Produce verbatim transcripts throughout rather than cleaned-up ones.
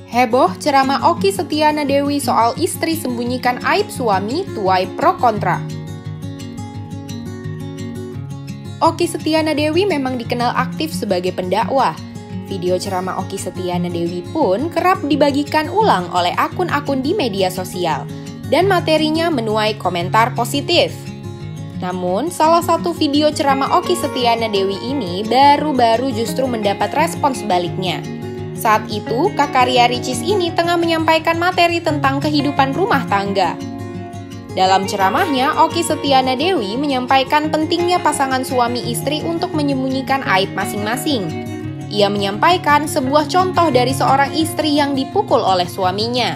Heboh ceramah Okky Setiana Dewi soal istri sembunyikan aib suami, tuai pro kontra. Okky Setiana Dewi memang dikenal aktif sebagai pendakwah. Video ceramah Okky Setiana Dewi pun kerap dibagikan ulang oleh akun-akun di media sosial, dan materinya menuai komentar positif. Namun, salah satu video ceramah Okky Setiana Dewi ini baru-baru justru mendapat respon sebaliknya. Saat itu, kakak Ria Ricis ini tengah menyampaikan materi tentang kehidupan rumah tangga. Dalam ceramahnya, Okky Setiana Dewi menyampaikan pentingnya pasangan suami istri untuk menyembunyikan aib masing-masing. Ia menyampaikan sebuah contoh dari seorang istri yang dipukul oleh suaminya.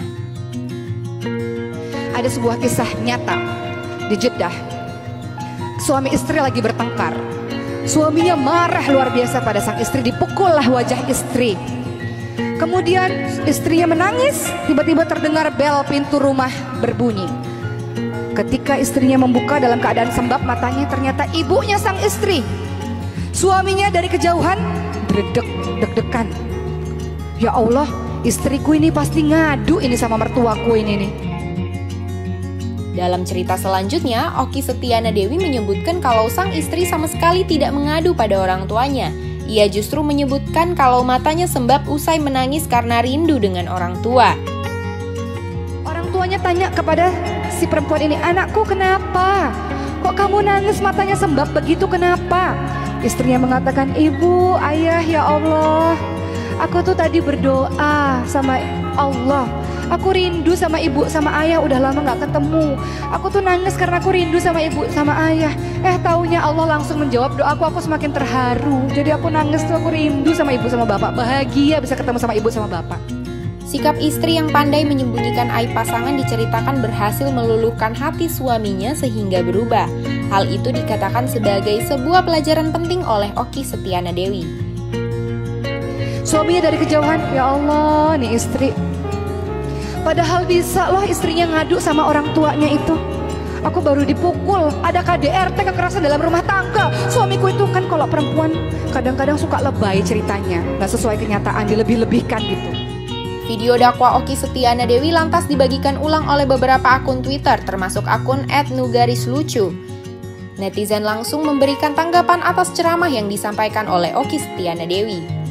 Ada sebuah kisah nyata di Jeddah. Suami istri lagi bertengkar. Suaminya marah luar biasa pada sang istri, dipukullah wajah istri. Kemudian istrinya menangis, tiba-tiba terdengar bel pintu rumah berbunyi. Ketika istrinya membuka dalam keadaan sembab matanya, ternyata ibunya sang istri. Suaminya dari kejauhan dredeg, deg-degan. Ya Allah, istriku ini pasti ngadu ini sama mertuaku ini nih. Dalam cerita selanjutnya, Okky Setiana Dewi menyebutkan kalau sang istri sama sekali tidak mengadu pada orang tuanya. Ia justru menyebutkan kalau matanya sembab usai menangis karena rindu dengan orang tua. Orang tuanya tanya kepada si perempuan ini, "Anakku, kenapa? Kok kamu nangis matanya sembab begitu, kenapa?" Istrinya mengatakan, "Ibu, ayah, ya Allah, aku tuh tadi berdoa sama Allah. Aku rindu sama ibu sama ayah, udah lama gak ketemu. Aku tuh nangis karena aku rindu sama ibu sama ayah. Eh taunya Allah langsung menjawab doaku, aku semakin terharu. Jadi aku nangis tuh, aku rindu sama ibu sama bapak. Bahagia bisa ketemu sama ibu sama bapak." Sikap istri yang pandai menyembunyikan aib pasangan diceritakan berhasil meluluhkan hati suaminya sehingga berubah. Hal itu dikatakan sebagai sebuah pelajaran penting oleh Okky Setiana Dewi. Suaminya dari kejauhan, ya Allah nih istri. Padahal bisa loh istrinya ngadu sama orang tuanya itu. Aku baru dipukul, ada K D R T, kekerasan dalam rumah tangga. Suamiku itu kan kalau perempuan kadang-kadang suka lebay ceritanya, gak sesuai kenyataan, dilebih-lebihkan gitu. Video dakwah Okky Setiana Dewi lantas dibagikan ulang oleh beberapa akun Twitter, termasuk akun et nugarislucu. Netizen langsung memberikan tanggapan atas ceramah yang disampaikan oleh Okky Setiana Dewi.